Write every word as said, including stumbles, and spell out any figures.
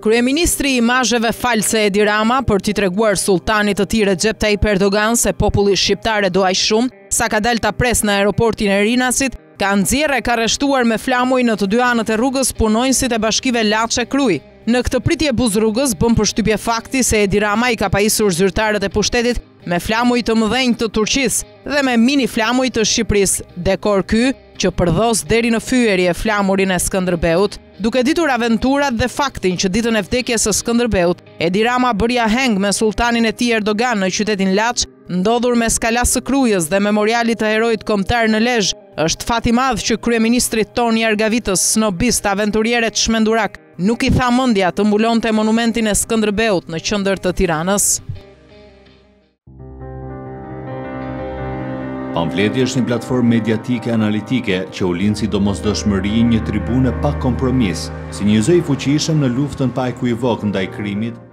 Kryeministri i imazheve false Edi Rama për t'i treguar sultanit të tij Recep Tayyip Erdogan se populli shqiptar e do aq shumë, sa ka dalë ta pres në aeroportin e Rinasit, ka nxjerrë e ka arrestuar me flamuj në të dy anët e rrugës punonjësit e bashkive Laçe Kruj. Në këtë pritje buzrrugës bën përshtypje fakti se Edi Rama i ka pajisur zyrtarët e pushtetit me flamuj të mëdhenj të Turqisë dhe me mini flamuj të Shqipërisë, dekor ky që përdhos deri në fyerje flamurin e Skënderbeut. Duke ditur aventurat dhe faktin që ditën e vdekjes së Skënderbeut, Edi Rama bëri aheng me sultanin e tij Erdogan në qytetin Laç, ndodhur mes Kalas së Krujës dhe memorialit të heroit kombëtar në Lezhë, është fat i madh që kryeministri Toni Argavitës, snobist aventuriere të shmendurak, nuk i tha mendja të mbulonte monumentin e Skënderbeut në qendër të Tiranës. Pamfleti është një platformë mediatike analitike që u lind si domosdoshmëri një tribune pa kompromis, si një zë i fuqishëm në luftën pa ekuivok ndaj krimit.